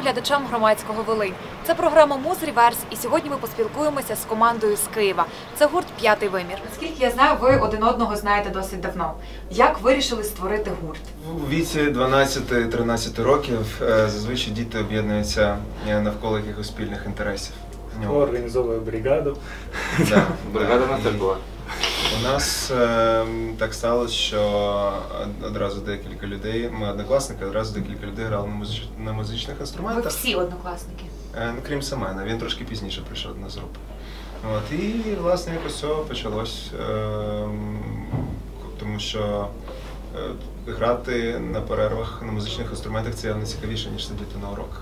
глядачам громадського Волинь. Це програма «Муз-Реверс», і сьогодні ми поспілкуємося з командою з Києва. Це гурт «П'ятий вимір». Наскільки я знаю, ви один одного знаєте досить давно. Як вирішили створити гурт? У віці 12-13 років зазвичай діти об'єднуються навколо якихось спільних інтересів. Організовує бригаду. Бригада в нас теж була. У нас так сталося, що одразу декілька людей, ми однокласники, одразу декілька людей грали на музичних інструментах. Ви всі однокласники? Крім Семена, він трошки пізніше прийшов до нас з групи. І, власне, якось все почалось, тому що грати на перервах на музичних інструментах це явно цікавіше, ніж сидіти на уроках.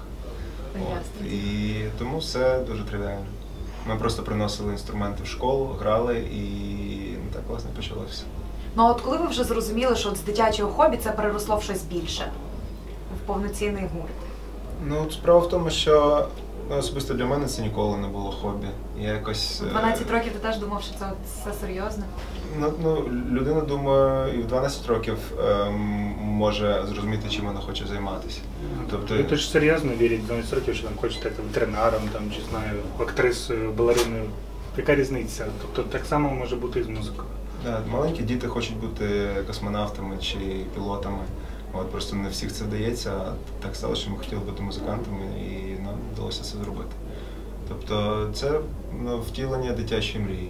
І тому все дуже тривіально. Ми просто приносили інструменти в школу, грали і так, власне, почалося. Ну а от коли ви вже зрозуміли, що от з дитячого хобі це переросло в щось більше, в повноцінний гурт? Ну, справа в тому, що особисто для мене це ніколи не було хобі. Я якось... 12 років ти теж думав, що це все серйозно? Ну, людина, думаю, і в 12 років може зрозуміти, чим вона хоче займатися. Тобто... Ти ж серйозно вірить в 12 років, що там хоче стати ветеринаром, там, чи знаю, актрисою, балериною. Яка різниця? Тобто так само може бути і з музикою. Так, маленькі діти хочуть бути космонавтами чи пілотами. Просто не всіх це вдається, а так стало, що ми хотіли бути музикантами і нам вдалося це зробити. Тобто це втілення дитячої мрії.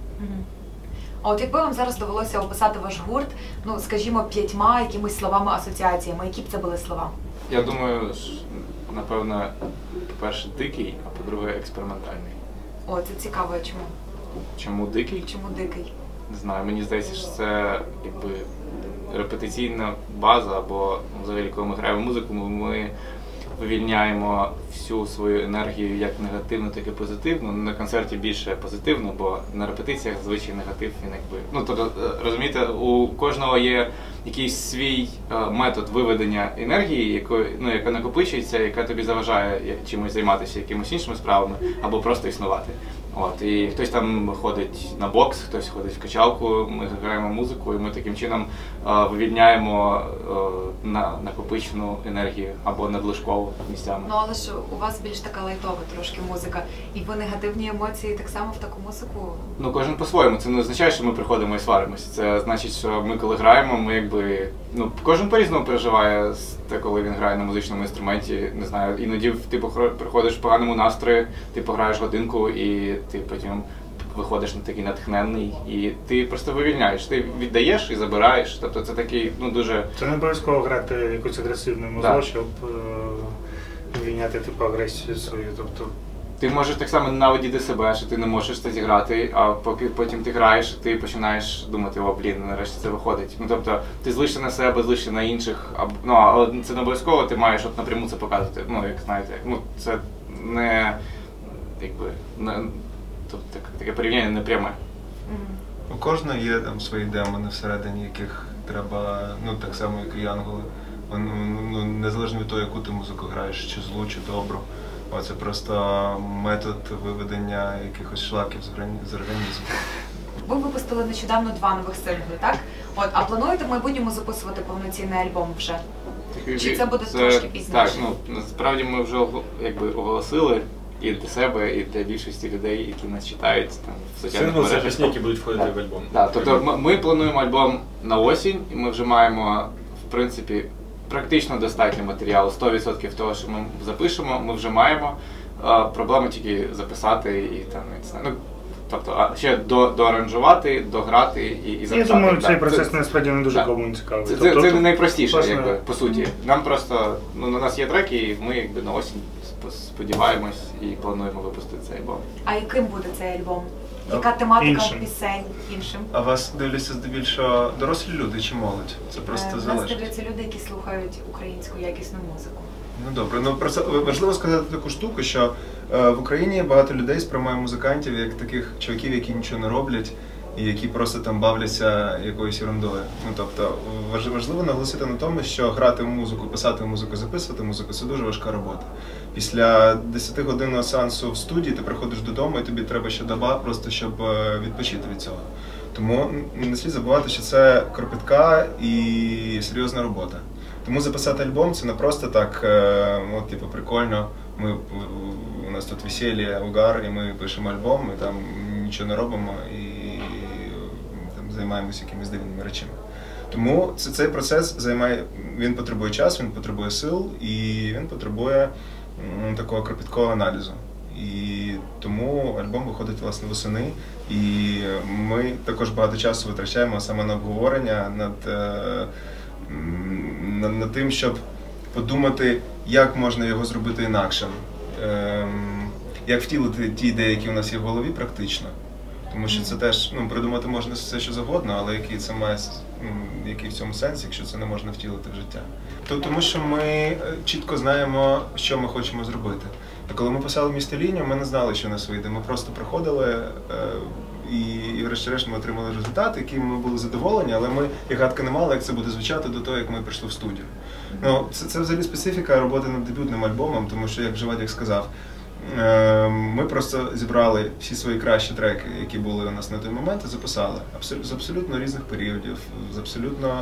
А от якби вам зараз довелося описати ваш гурт, ну, скажімо, 5 якимись словами, асоціаціями, які б це були слова? Я думаю, напевно, по-перше, дикий, а по-друге, експериментальний. О, це цікаво, чому? Чому дикий? Чому дикий? Не знаю, мені здається, що це якби репетиційна база, або взагалі, коли ми граємо музику, ми вивільняємо всю свою енергію як негативну, так і позитивну. На концерті більше позитивно, бо на репетиціях зазвичай негатив, він якби... Ну, тобто, розумієте, у кожного є якийсь свій метод виведення енергії, яка накопичується, яка тобі заважає чимось займатися, якимось іншими справами, або просто існувати. І хтось там ходить на бокс, хтось ходить в качалку, ми граємо музику, і ми таким чином вивільняємо накопичену енергію або надлишкову місцями. Ну, але ж у вас більш така лайтова трошки музика, і ви негативні емоції так само в таку музику? Ну, кожен по-своєму. Це не означає, що ми приходимо і сваримося. Це значить, що ми коли граємо, ми якби... Ну, кожен по-різному переживає те, коли він грає на музичному інструменті. Не знаю, іноді ти приходиш в поганому настрої, ти пограєш годинку і ти потім виходиш на такий натхненний, і ти просто вивільняєш, ти віддаєш і забираєш. Тобто це такий, ну, дуже... Це не обов'язково грати якусь агресивну музику, щоб вивільняти типу агресію свою. Тобто ти можеш так само ненавидіти себе, що ти не можеш це зіграти, а поки потім ти граєш, ти починаєш думати, о, блін, нарешті це виходить. Ну, тобто, ти злишся на себе, злишся на інших, але це не обов'язково, ти маєш от напряму це показувати. Ну, як знаєте, ну, це не, якби, тобто, таке порівняння не пряме. У кожного є там свої демони всередині, яких треба, ну, так само, як і янголи. Ну, незалежно від того, яку ти музику граєш, чи злу, чи добру. Це просто метод виведення якихось шлаків з організму. Ви випустили нещодавно 2 нових сингли, так? А плануєте в майбутньому записувати повноцінний альбом вже? Чи це буде трошки пізніше? Так, ну, насправді ми вже якби оголосили і для себе, і для більшості людей, які нас читають там в соціальних мережах. Сингли – це пісні, які будуть входити в альбом. Так, тобто ми плануємо альбом на осінь, і ми вже маємо, в принципі, практично достатньо матеріалу. 100% того, що ми запишемо, ми вже маємо. Проблема тільки записати і там, не знаю, ну, тобто, ще доаранжувати, дограти і записати. Я думаю, цей процес насправді не дуже кому цікавий. Це найпростіше, якби, по суті. Нам просто, ну, у нас є треки, і ми якби на осінь сподіваємось і плануємо випустити цей альбом. А яким буде цей альбом? Яка тематика пісень? Іншим. А вас дивляться здебільшого дорослі люди чи молодь? Це просто залежить. Нас дивляться люди, які слухають українську якісну музику. Ну добре, ну про це важливо сказати таку штуку, що в Україні багато людей сприймає музикантів як таких чуваків, які нічого не роблять і які просто там бавляться якоюсь ерундою. Ну тобто важливо наголосити на тому, що грати музику, писати музику, записувати музику – це дуже важка робота. Після 10-годинного сеансу в студії ти приходиш додому і тобі треба ще доба просто, щоб відпочити від цього. Тому не слід забувати, що це кропітка і серйозна робота. Тому записати альбом це не просто так, от, типу, прикольно, у нас тут весілля, угар, і ми пишемо альбом, і там нічого не робимо, і там займаємося якимись дивними речами. Тому цей процес він потребує часу, він потребує сил, і він потребує такого кропіткого аналізу. І тому альбом виходить, власне, восени, і ми також багато часу витрачаємо саме на обговорення, над тим, щоб подумати, як можна його зробити інакшим, як втілити ті ідеї, які у нас є в голові, практично. Тому що це теж, придумати можна все, що завгодно, але який це має, який в цьому сенс, якщо це не можна втілити в життя. Тому що ми чітко знаємо, що ми хочемо зробити. А коли ми писали «Місто Лінію», ми не знали, що у нас вийде. Ми просто приходили і врешті-решт ми отримали результат, яким ми були задоволені, але ми і гадки не мали, як це буде звучати до того, як ми прийшли в студію. Це взагалі специфіка роботи над дебютним альбомом, тому що, як вже Вадик сказав, ми просто зібрали всі свої кращі треки, які були у нас на той момент, і записали з абсолютно різних періодів, з абсолютно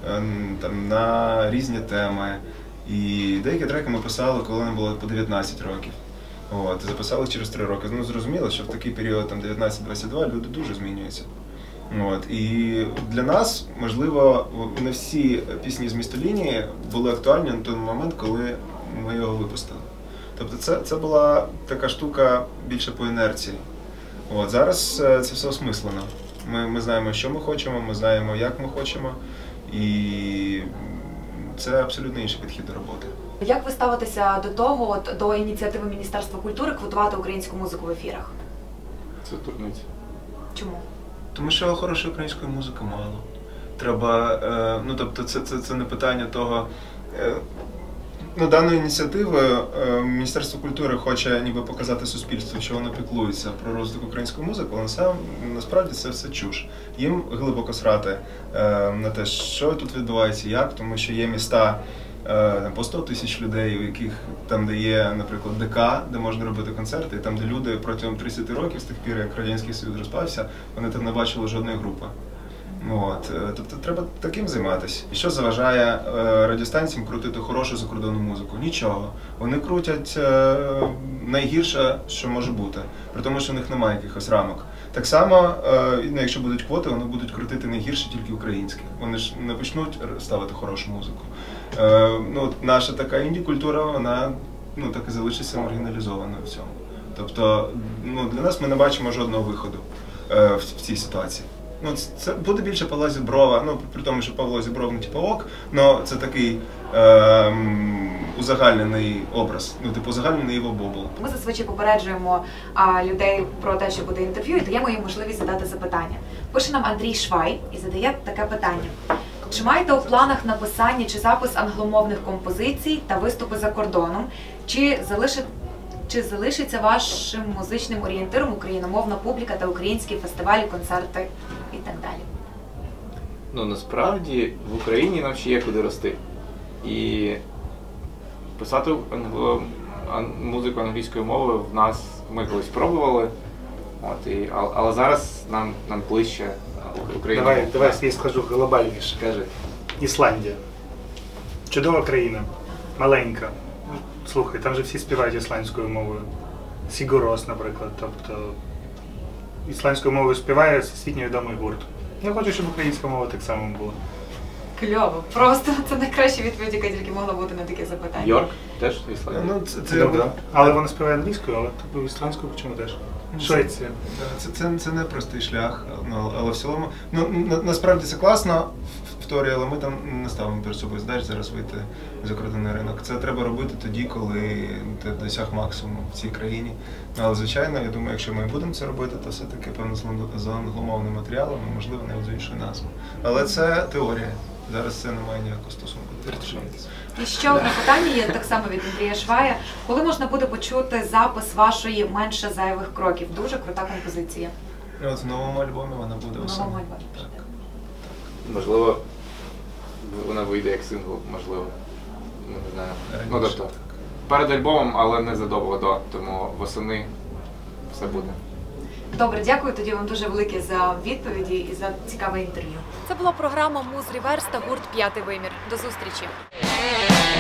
на різні теми. І деякі треки ми писали, коли нам було по 19 років. І записали через 3 роки. Зрозуміло, що в такий період 19-22 люди дуже змінюються. І для нас, можливо, не всі пісні з «Місто Лінії» були актуальні на той момент, коли ми його випустили. Тобто це була така штука більше по інерції. Зараз це все осмислено. Ми знаємо, що ми хочемо, ми знаємо, як ми хочемо, і це абсолютно інший підхід до роботи. Як ви ставитеся до ініціативи Міністерства культури квотувати українську музику в ефірах? Це дурниця. Чому? Тому що хорошої української музики мало. Треба, тобто це не питання того. Даною ініціативою Міністерство культури хоче ніби показати суспільству, що воно піклується про розвиток української музики, але насправді це все чуш. Їм глибоко срати на те, що тут відбувається, як, тому що є міста по 100 тисяч людей, у яких там, де є, наприклад, ДК, де можна робити концерти, і там, де люди протягом 30 років, з тих пір, як Радянський Союз розпався, вони там не бачили жодної групи. Тобто треба таким займатися. І що заважає радіостанціям крутити хорошу закордонну музику? Нічого. Вони крутять найгірше, що може бути, при тому, що у них немає якихось рамок. Так само, якщо будуть квоти, вони будуть крутити найгірше тільки українське. Вони ж не почнуть ставити хорошу музику. Наша така інді-культура, вона так і залишиться маргіналізованою в цьому. Тобто, для нас ми не бачимо жодного виходу в цій ситуації. Це буде більше Павла Зіброва, при тому, що Павло Зібров не ок, але це такий узагальнений образ, узагальнений його бобл. Ми зазвичай попереджуємо людей про те, що буде інтерв'ю, і даємо їм можливість задати запитання. Пише нам Андрій Швай і задає таке питання. Чи маєте у планах написання чи запис англомовних композицій та виступи за кордоном? Чи залишиться вашим музичним орієнтиром україномовна публіка та українські фестивалі, концерти і так далі? Насправді в Україні нам ще є куди рости. І писати музику англійською мовою в нас ми колись пробували, але зараз нам ближче Україна. Давай я скажу глобальніше. Кажи. Ісландія. Чудова країна, маленька. Слухай, там же всі співають ісландською мовою. Sigur Rós, наприклад. Тобто ісландською мовою співає всесвітньо відомий гурт. Я хочу, щоб українська мова так само була. Кльово. Просто це найкраща відповідь, яка тільки могла бути на таке запитання. Йорк теж Ісландія. Але вона співає англійською, але ісландською чому теж? Швеція. Це не простий шлях, але в цілому, насправді це класно в теорії, але ми там не ставимо перед собою задач зараз вийти в закордонний ринок. Це треба робити тоді, коли ти досяг максимуму в цій країні. Але, звичайно, я думаю, якщо ми будемо це робити, то все-таки, певно, з англомовним матеріалом, можливо, навіть з іншою назвою. Але це теорія. Зараз це не має ніякого стосунку до реальності. І ще одне питання є так само від Андрія Швая. Коли можна буде почути запис вашої «Менше зайвих кроків»? Дуже крута композиція. В новому альбомі вона буде в новому альбомі. Так. Можливо, вона вийде як сингл, можливо. Не знаю. Тобто, перед альбомом, але не задовго до, тому восени все буде. Добре, дякую тоді вам дуже велике за відповіді і за цікаве інтерв'ю. Це була програма Муз Реверс та гурт «П'ятий вимір». До зустрічі!